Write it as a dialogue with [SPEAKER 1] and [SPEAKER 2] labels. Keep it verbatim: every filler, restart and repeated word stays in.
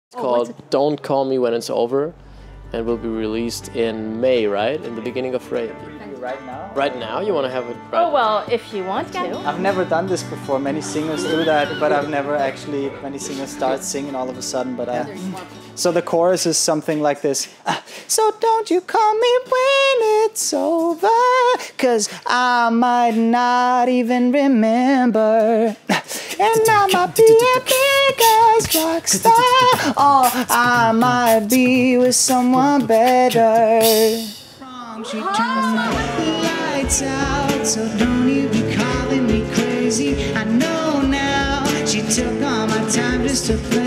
[SPEAKER 1] It's called
[SPEAKER 2] it?
[SPEAKER 1] Don't Call Me When It's Over, and will be released in May, right? In the beginning of May.
[SPEAKER 3] Right now?
[SPEAKER 1] Right now? You want to have it right
[SPEAKER 2] Oh, well, if you want to.
[SPEAKER 3] I've never done this before. Many singers do that, but I've never actually, many singers start singing all of a sudden. But uh, so the chorus is something like this. Uh, so don't you call me when it's over, cause I might not even remember. And I might be a big ass rock star, or I might be with someone better. She turned my lights out, so don't you be calling me crazy. I know now she took all my time just to play.